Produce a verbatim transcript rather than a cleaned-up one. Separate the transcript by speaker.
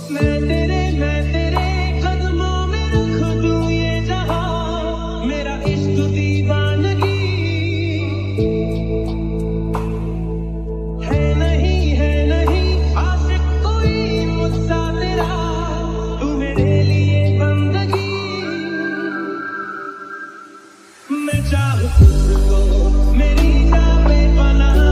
Speaker 1: मैं तेरे मैं तेरे कदमों में रख दूं ये जहां, मेरा इश्क दीवानगी है नहीं है नहीं आशिक कोई मुझसा तेरा, तू मेरे लिए बंदगी। मैं चाहूं तुझको मेरी जान में बना